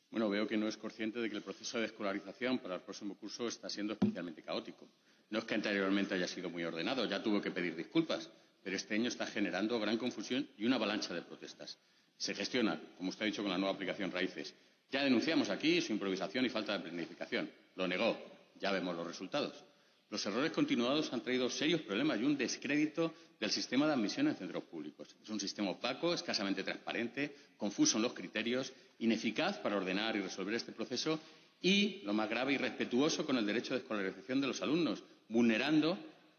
Bueno, veo que no es consciente de que el proceso de escolarización para el próximo curso está siendo especialmente caótico. No es que anteriormente haya sido muy ordenado, ya tuvo que pedir disculpas, pero este año está generando gran confusión y una avalancha de protestas. Se gestiona, como usted ha dicho, con la nueva aplicación Raíces. Ya denunciamos aquí su improvisación y falta de planificación. Lo negó. Ya vemos los resultados. Los errores continuados han traído serios problemas y un descrédito del sistema de admisión en centros públicos. Es un sistema opaco, escasamente transparente, confuso en los criterios, ineficaz para ordenar y resolver este proceso y, lo más grave, irrespetuoso con el derecho de escolarización de los alumnos, vulnerando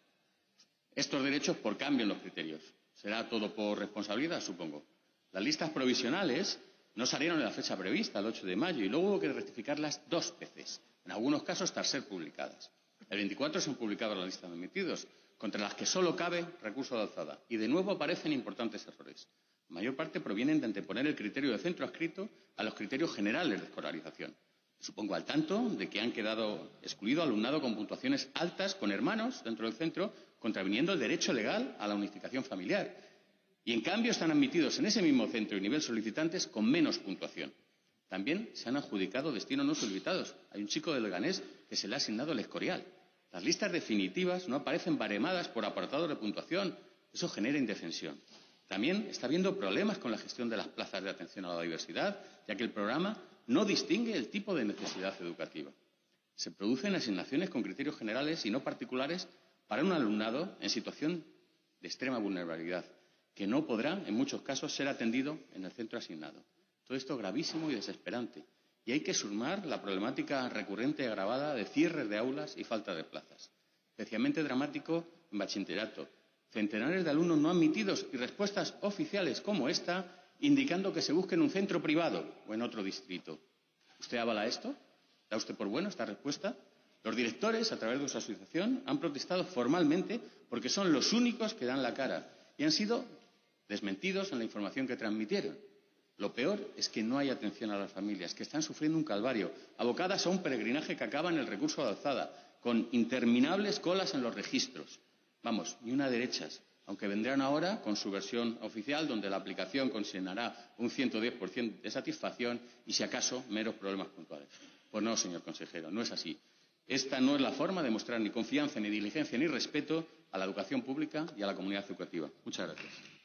estos derechos por cambio en los criterios. ¿Será todo por responsabilidad? Supongo. Las listas provisionales no salieron en la fecha prevista, el 8 de mayo, y luego hubo que rectificarlas 2 veces, en algunos casos tras ser publicadas. El 24 se han publicado las listas de admitidos, contra las que solo cabe recurso de alzada. Y de nuevo aparecen importantes errores. La mayor parte provienen de anteponer el criterio de centro adscrito a los criterios generales de escolarización. Supongo al tanto de que han quedado excluido alumnado con puntuaciones altas, con hermanos dentro del centro, contraviniendo el derecho legal a la unificación familiar. Y, en cambio, están admitidos en ese mismo centro y nivel solicitantes con menos puntuación. También se han adjudicado destinos no solicitados. Hay un chico de Leganés que se le ha asignado el Escorial. Las listas definitivas no aparecen baremadas por apartado de puntuación. Eso genera indefensión. También está habiendo problemas con la gestión de las plazas de atención a la diversidad, ya que el programa no distingue el tipo de necesidad educativa. Se producen asignaciones con criterios generales y no particulares para un alumnado en situación de extrema vulnerabilidad, que no podrá, en muchos casos, ser atendido en el centro asignado. Todo esto es gravísimo y desesperante. Y hay que sumar la problemática recurrente y agravada de cierres de aulas y falta de plazas. Especialmente dramático en bachillerato. Centenares de alumnos no admitidos y respuestas oficiales como esta indicando que se busque en un centro privado o en otro distrito. ¿Usted avala esto? ¿Da usted por bueno esta respuesta? Los directores, a través de su asociación, han protestado formalmente porque son los únicos que dan la cara y han sido desmentidos en la información que transmitieron. Lo peor es que no hay atención a las familias, que están sufriendo un calvario, abocadas a un peregrinaje que acaba en el recurso de alzada, con interminables colas en los registros. Vamos, ni una de derechas, aunque vendrán ahora con su versión oficial, donde la aplicación consignará un 110% de satisfacción y, si acaso, meros problemas puntuales. Pues no, señor consejero, no es así. Esta no es la forma de mostrar ni confianza, ni diligencia, ni respeto a la educación pública y a la comunidad educativa. Muchas gracias.